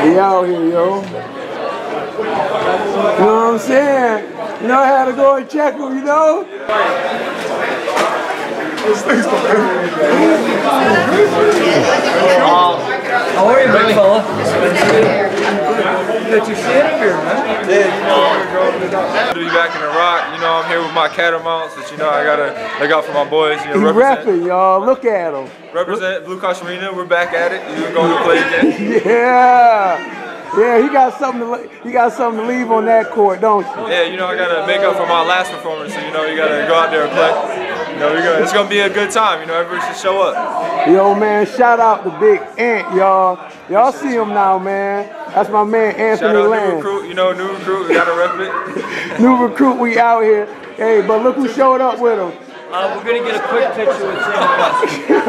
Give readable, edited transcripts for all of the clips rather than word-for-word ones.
We out here, yo. You know what I'm saying? You know I had to go and check him, you know? How are you, big fella? Good to see you here, man. Yeah, you know, to be back in the rock. You know, I'm here with my catamounts that, you know, I gotta look out for my boys. You know, He's repping, y'all. Look at him. Represent Blue Cross Arena. We're back at it. We're going to play again. Yeah. Yeah, he got something to leave on that court, don't you? Yeah, you know, I gotta make up for my last performance. So, you know, you gotta go out there and play. You know, it's gonna be a good time. You know, everybody should show up. Yo, man, shout out to Big Ant, y'all. Y'all see him now, man. That's my man, Anthony Land. New recruit, you know, new recruit. We gotta rep it. New recruit, we out here. Hey, but look who showed up with him. We're gonna get a quick picture with Sam.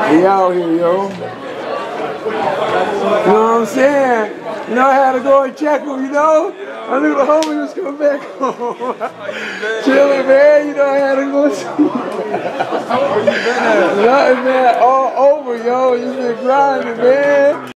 He out here, yo. You know what I'm saying? You know, I had to go and check him, you know? I knew the homie was coming back home. Chilling, man. You know, I had to go see him. Nothing, man. All over, yo. You been grinding, man.